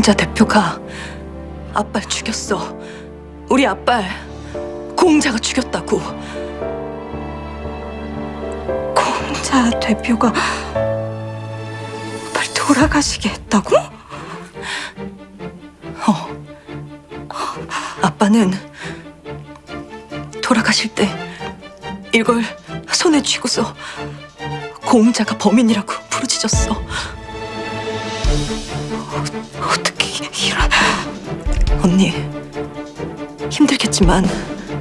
공자 대표가 아빠를 죽였어. 우리 아빠를 공자가 죽였다고. 공자 대표가 아빠를 돌아가시게 했다고? 아빠는 돌아가실 때 이걸 손에 쥐고서 공자가 범인이라고 부르짖었어. 어떻게 이런... 언니, 힘들겠지만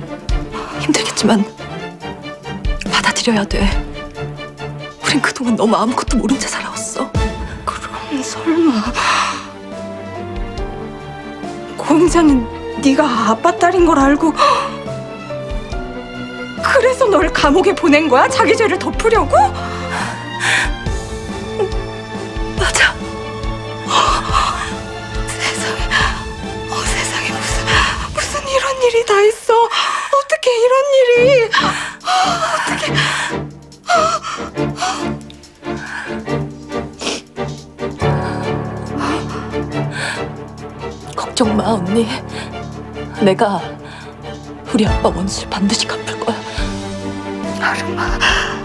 받아들여야 돼. 우린 그동안 너무 아무것도 모른 채 살아왔어. 그럼 설마 공자는 네가 아빠 딸인 걸 알고 그래서 널 감옥에 보낸 거야? 자기 죄를 덮으려고? 맞아. 세상에 무슨 이런 일이 다 있어. 어떻게 이런 일이... 걱정 마, 언니. 내가 우리 아빠 원수를 반드시 갚을 거야. 아름아.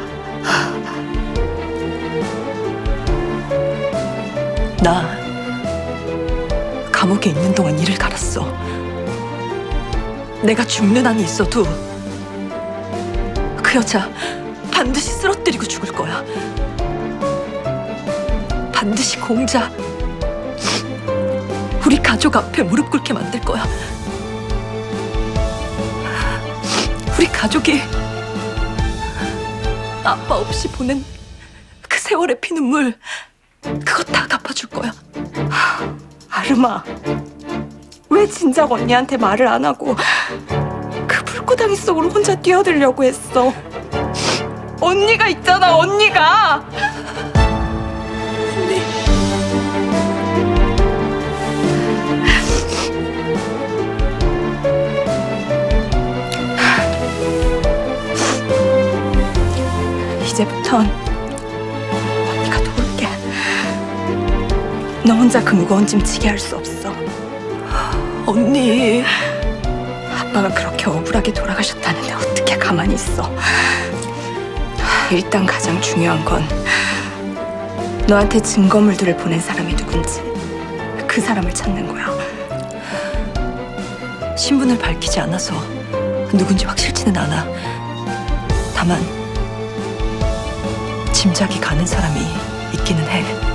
나 감옥에 있는 동안 이를 갈았어. 내가 죽는 한이 있어도 그 여자 반드시 쓰러뜨리고 죽을 거야. 반드시 공자, 우리 가족 앞에 무릎 꿇게 만들 거야. 우리 가족이 아빠 없이 보낸 그 세월의 피눈물, 그거 다 갚아줄 거야. 아름아, 왜 진작 언니한테 말을 안 하고 그 불구덩이 속으로 혼자 뛰어들려고 했어? 언니가 있잖아, 언니가! 언니. 이제부턴 언니가 도울게. 너 혼자 그 무거운 짐 지게 할 수 없어. 언니. 아빠가 그렇게 억울하게 돌아가셨다는데 어떻게 가만히 있어. 일단 가장 중요한 건 너한테 증거물들을 보낸 사람이 누군지 그 사람을 찾는 거야. 신분을 밝히지 않아서 누군지 확실치는 않아. 다만 짐작이 가는 사람이 있기는 해.